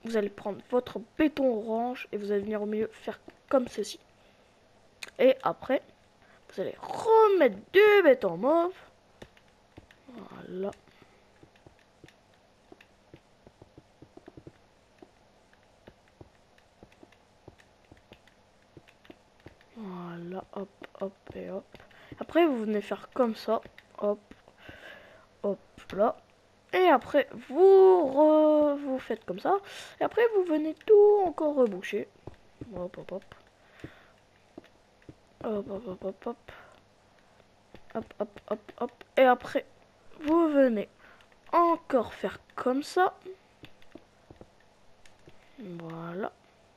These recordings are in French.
vous allez prendre votre béton orange et vous allez venir au milieu faire comme ceci. Et après, vous allez remettre du béton mauve. Voilà. Voilà, hop, hop et hop. Après, vous venez faire comme ça. Hop, hop, là. Et après, vous faites comme ça. Et après, vous venez tout encore reboucher. Hop, hop, hop. Hop, hop, hop, hop, hop. Hop, hop, hop, hop. Et après, vous venez encore faire comme ça. Voilà.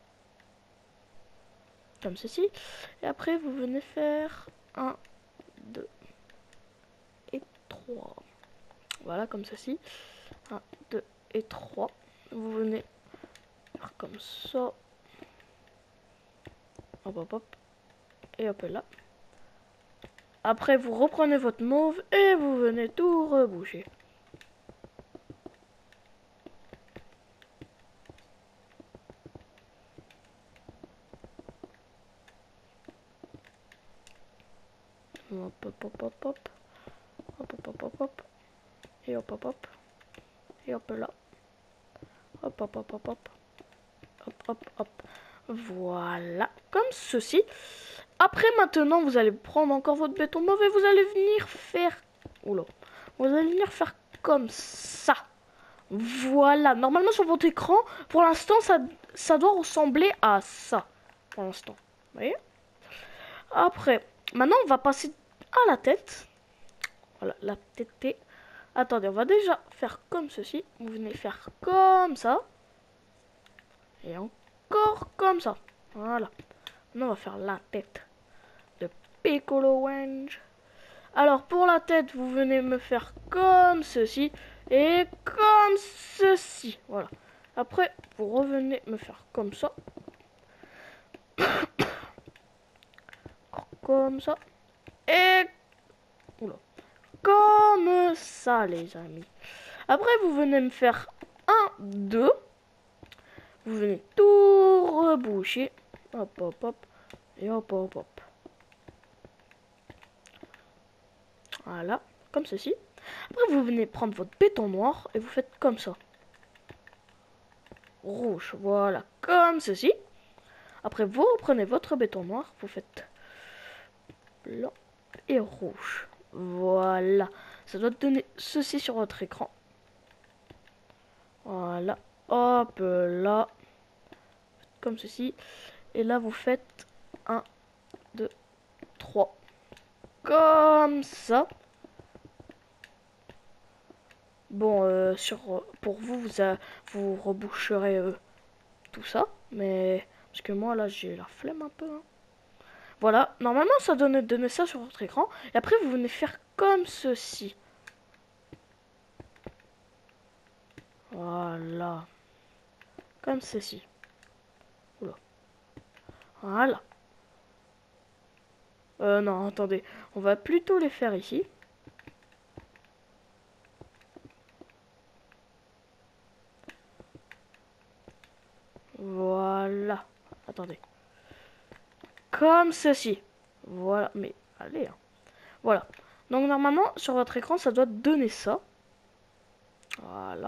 Comme ceci. Et après, vous venez faire 1, 2 et 3. Voilà, comme ceci. 1, 2 et 3. Vous venez faire comme ça. Hop, hop, hop. Et hop là. Après, vous reprenez votre mauve et vous venez tout reboucher. Hop, hop, hop, hop, hop. Hop, hop, hop, hop, hop. Et hop, hop, hop. Et hop là. Hop, hop, hop, hop, hop. Hop, hop, hop. Voilà. Comme ceci. Après, maintenant, vous allez prendre encore votre béton mauve et vous allez venir faire... Oula. Vous allez venir faire comme ça. Voilà. Normalement, sur votre écran, pour l'instant, ça doit ressembler à ça. Pour l'instant. Vous voyez? Après, maintenant, on va passer à la tête. Voilà, la tête. Attendez, on va déjà faire comme ceci. Vous venez faire comme ça. Et encore comme ça. Voilà. Maintenant, on va faire la tête de Piccolo Orange. Alors, pour la tête, vous venez me faire comme ceci. Et comme ceci. Voilà. Après, vous revenez me faire comme ça. Comme ça. Et... Oula. Comme ça, les amis. Après, vous venez me faire 1, 2. Vous venez tout reboucher. Hop, hop, hop. Et hop, hop, hop. Voilà, comme ceci. Après, vous venez prendre votre béton noir et vous faites comme ça. Rouge, voilà, comme ceci. Après, vous reprenez votre béton noir, vous faites blanc et rouge. Voilà, ça doit donner ceci sur votre écran. Voilà, hop là, comme ceci. Et là, vous faites 1, 2, 3. Comme ça. Bon, pour vous, vous reboucherez tout ça. Mais, parce que moi, là, j'ai la flemme un peu. Hein. Voilà, normalement, ça donne ça sur votre écran. Et après, vous venez faire comme ceci. Voilà. Comme ceci. Oula. Voilà. Non, attendez. On va plutôt les faire ici. Voilà. Attendez. Comme ceci. Voilà. Mais, allez. Hein. Voilà. Donc, normalement, sur votre écran, ça doit donner ça. Voilà.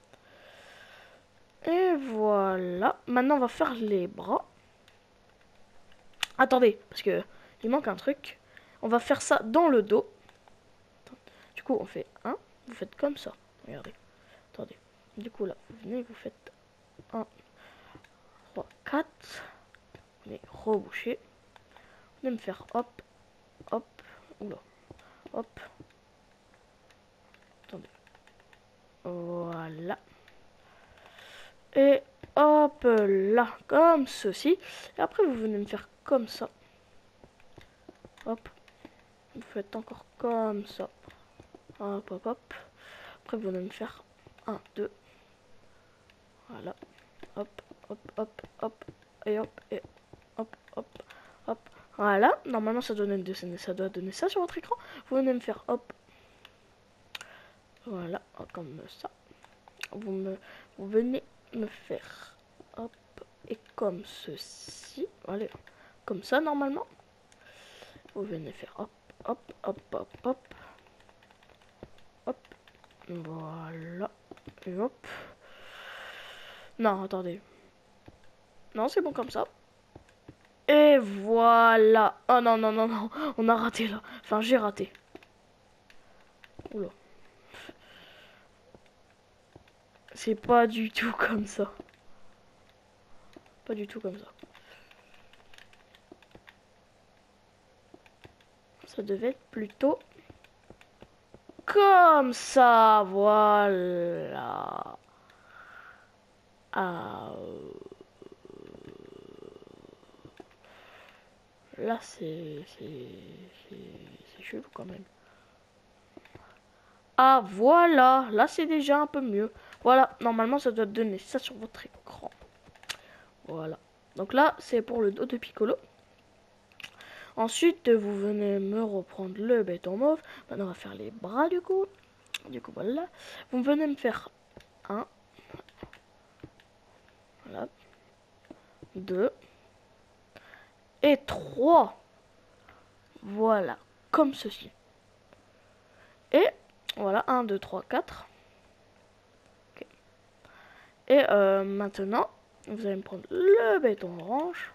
Et voilà. Maintenant, on va faire les bras. Attendez, parce que il manque un truc. On va faire ça dans le dos. Du coup, on fait 1. Vous faites comme ça. Regardez. Attendez. Du coup, là, vous venez, vous faites 1, 3, 4. Vous venez reboucher. Vous venez me faire hop, hop, oula, hop. Attendez. Voilà. Et hop là, comme ceci. Et après, vous venez me faire comme ça. Hop. Vous faites encore comme ça. Hop, hop, hop. Après, vous venez me faire 1, 2. Voilà. Hop, hop, hop, hop. Et hop, et hop, hop, hop. Voilà. Normalement, ça doit donner ça sur votre écran. Vous venez me faire hop. Voilà. Comme ça. Vous venez me faire hop et comme ceci. Allez, comme ça normalement. Vous venez faire hop, hop, hop, hop, hop. Hop. Voilà. Et hop. Non, attendez. Non, c'est bon comme ça. Et voilà. Oh non, non, non, non. On a raté là. Enfin, j'ai raté. Oula. C'est pas du tout comme ça. Pas du tout comme ça. Ça devait être plutôt comme ça. Voilà. Ah. Là, c'est chelou quand même. Ah, voilà. Là, c'est déjà un peu mieux. Voilà. Normalement, ça doit donner ça sur votre écran. Voilà. Donc là, c'est pour le dos de Piccolo. Ensuite, vous venez me reprendre le béton mauve. Maintenant, on va faire les bras du coup. Du coup, voilà. Vous venez me faire un. Voilà. 2. Et 3. Voilà. Comme ceci. Et voilà. 1, 2, 3, 4. Okay. Et maintenant, vous allez me prendre le béton orange.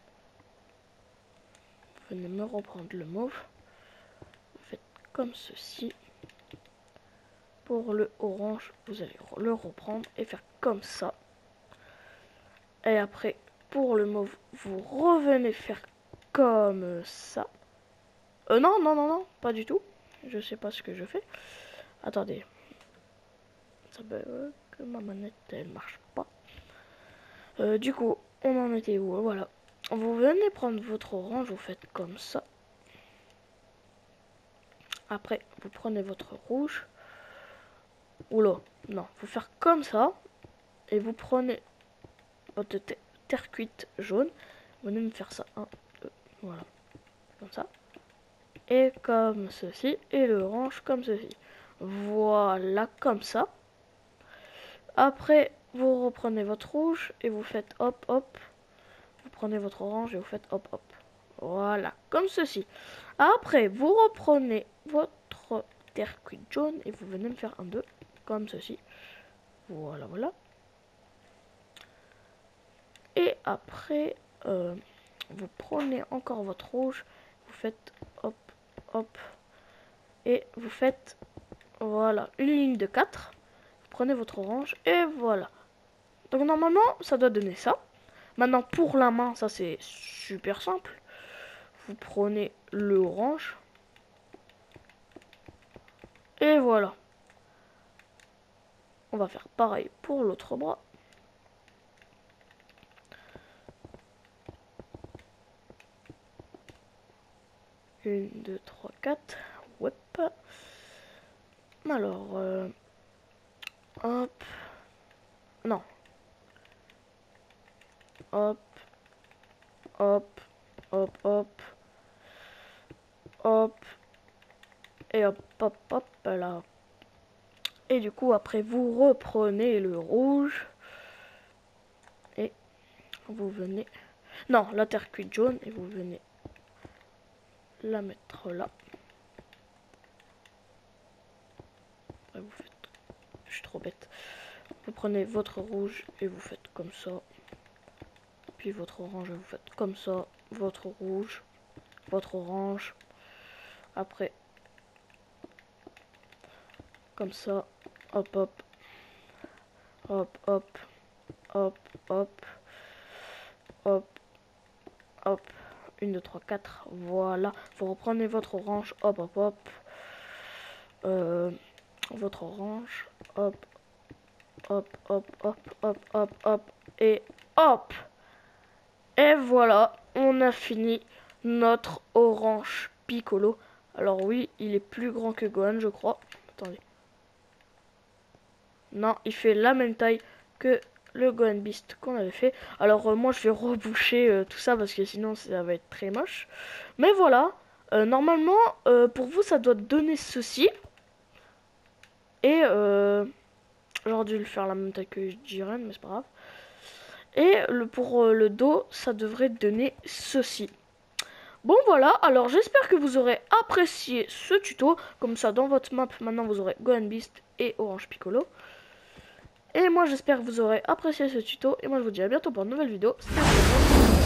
Vous venez me reprendre le mauve. Vous faites comme ceci. Pour le orange, vous allez le reprendre et faire comme ça. Et après, pour le mauve, vous revenez faire comme ça. Non, non, non, non, pas du tout. Je sais pas ce que je fais. Attendez. Ça bug, ma manette, elle marche pas. Du coup, on en était où? Voilà. Vous venez prendre votre orange, vous faites comme ça. Après, vous prenez votre rouge. Oula, non, faut faire comme ça. Et vous prenez votre terre cuite jaune. Vous venez me faire ça. 1, 2, voilà. Comme ça. Et comme ceci. Et l'orange comme ceci. Voilà, comme ça. Après, vous reprenez votre rouge et vous faites hop, hop. Vous prenez votre orange et vous faites hop, hop. Voilà, comme ceci. Après, vous reprenez votre terre cuite jaune et vous venez me faire un 2, comme ceci. Voilà, voilà. Et après, vous prenez encore votre rouge, vous faites hop, hop. Et vous faites, voilà, une ligne de 4. Vous prenez votre orange et voilà. Donc normalement, ça doit donner ça. Maintenant, pour la main, ça c'est super simple. Vous prenez le orange. Et voilà. On va faire pareil pour l'autre bras. Une, 2, 3, 4. Hop. Alors, hop. Non. Hop. Hop. Hop, hop. Hop. Et hop, hop, hop, là. Et du coup, après, vous reprenez le rouge. Et vous venez... Non, la terre cuite jaune. Et vous venez la mettre là. Après, vous faites... Je suis trop bête. Vous prenez votre rouge et vous faites comme ça. Puis votre orange, vous faites comme ça. Votre rouge. Votre orange. Après... Comme ça. Hop, hop. Hop, hop. Hop, hop. Hop. Hop. 1, 2, 3, 4. Voilà. Vous reprenez votre orange. Hop, hop, hop. Votre orange. Hop. Hop, hop, hop, hop, hop, hop. Et hop. Et voilà. On a fini notre orange Piccolo. Alors oui, il est plus grand que Gohan, je crois. Attendez. Non, il fait la même taille que le Gohan Beast qu'on avait fait. Alors moi je vais reboucher tout ça parce que sinon ça va être très moche. Mais voilà, normalement pour vous ça doit donner ceci. Et J'aurais dû le faire la même taille que Jiren, mais c'est pas grave. Et pour le dos, ça devrait donner ceci. Bon voilà, alors j'espère que vous aurez apprécié ce tuto. Comme ça, dans votre map, maintenant vous aurez Gohan Beast et Orange Piccolo. Et moi j'espère que vous aurez apprécié ce tuto. Et moi je vous dis à bientôt pour une nouvelle vidéo. Salut.